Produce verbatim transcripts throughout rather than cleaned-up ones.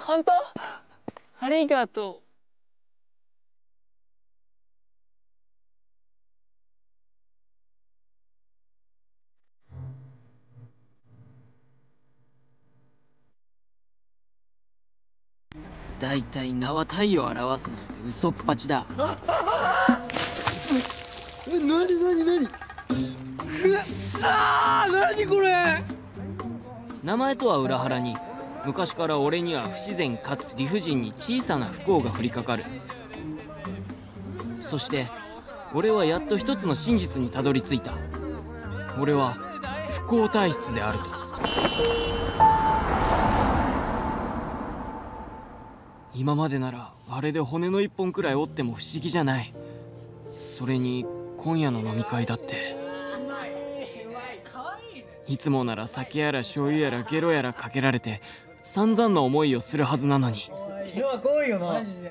本当？ありがとう。だいたい名は太陽を表すなんて嘘っぱちだ。 え、なになになに？くっさー、なにこれ？ 名前とは裏腹に、昔から俺には不自然かつ理不尽に小さな不幸が降りかかる。そして俺はやっと一つの真実にたどり着いた。俺は不幸体質であると。今までならあれで骨の一本くらい折っても不思議じゃない。それに今夜の飲み会だっていつもなら酒やら醤油やらゲロやらかけられて散々な思いをするはずなのに。 ノア怖いよな。マジで。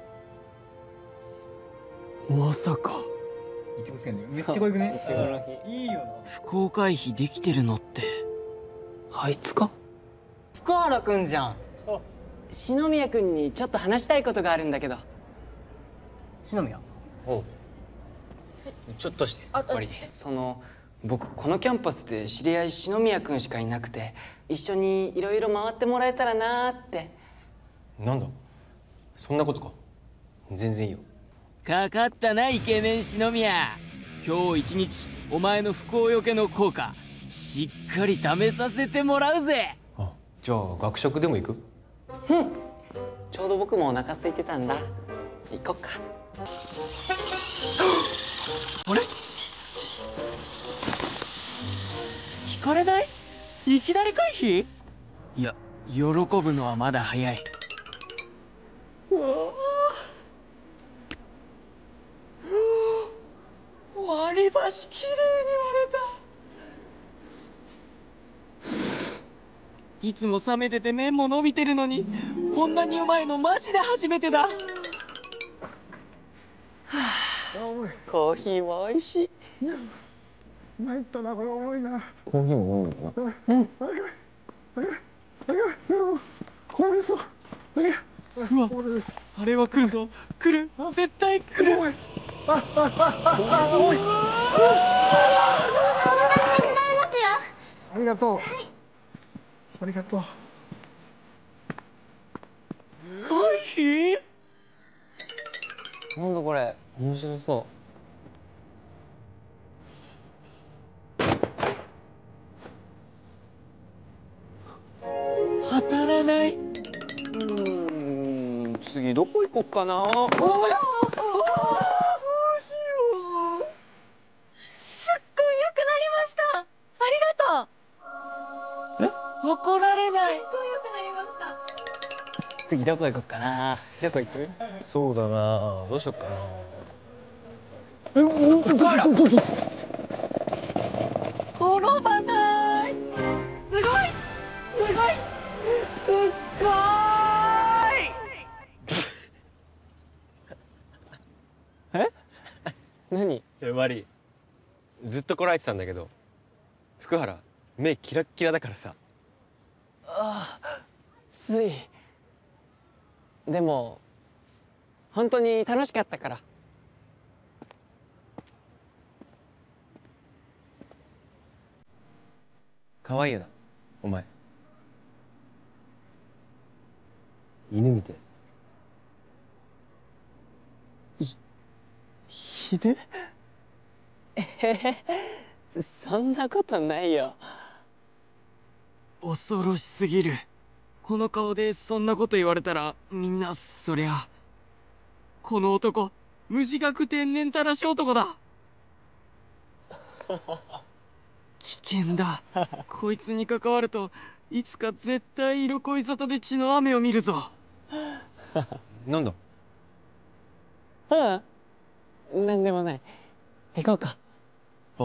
まさかいちごせんね。めっちゃ怖くね。いいよな。 不幸回避できてるのってあいつか？ 福原くんじゃん。篠宮くんにちょっと話したいことがあるんだけど。 篠宮。 おう。ちょっとして。悪い。その僕このキャンパスで知り合い篠宮くんしかいなくて、一緒にいろいろ回ってもらえたらなーって。 なんだそんなことか。全然いいよ。 かかったなイケメン篠宮。今日一日お前の不幸よけの効果しっかり試させてもらうぜ。 あ、じゃあ学食でも行く？ うん。ちょうど僕もお腹空いてたんだ。行こっか。 あれ？聞かれない？いきなり回避？いや、喜ぶのはまだ早い。うわあ、割り箸きれいに割れた。いつも冷めてて麺も伸びてるのにこんなにうまいのマジで初めてだ。はあ、コーヒーも美味しい。 参ったな、これ重いな。 コーヒーも飲むのかな。 うん。あがめ。あがめ。あがめ。これそう。あがめ。 うわ、あれは来るぞ。来る。絶対来る。 あ、あ、あ、あ、あ、重い。ありがとう。ありがとう。 回避？ なんだこれ、面白そう。 当たらない。うーん、次どこ行こっかな。おや、どうしよう。 すっごい良くなりました。ありがとう。 え、怒られない。 すっごい良くなりました。 次どこ行こっかな。どこ行く？ そうだな、どうしよっかな。 え、おお、ガラ。転ばない。すごい。すごい。すっごーい。 え？何？ え、悪い。ずっとこらえてたんだけど、福原目キラッキラだからさ。 ああ、つい。でも本当に楽しかったから。 可愛いよな、お前。犬みてひで？えへへ、そんなことないよ。 恐ろしすぎる。この顔でそんなこと言われたらみんなそりゃこの男無自覚天然たらし男だ。危険だ。こいつに関わるといつか絶対色恋沙汰で血の雨を見るぞ。 なんだ。 ああ、なんでもない。行こうか。 あ、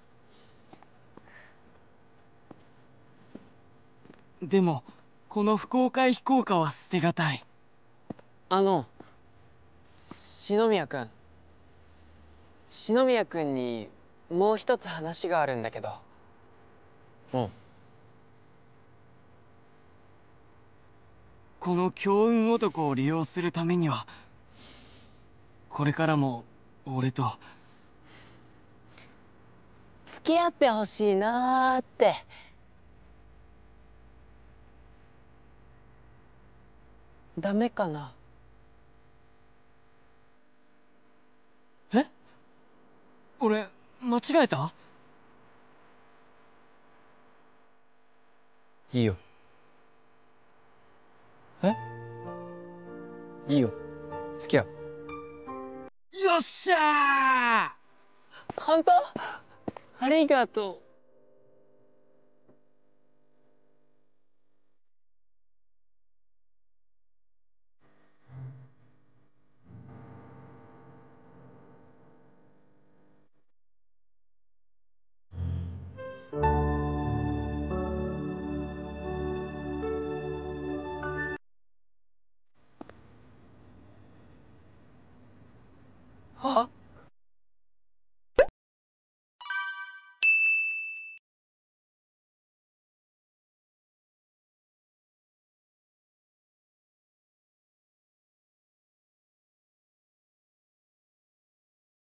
でもこの不幸回避効果は捨てがたい。 あの篠宮くん篠宮くんにもう一つ話があるんだけど。 うん。 この強運男を利用するためにはこれからも俺と付き合ってほしいなーって。ダメかな？ え？俺間違えた？ いいよ。 え？ いいよ。付き合う。 よっしゃ本当？ありがとう。 ー！あ？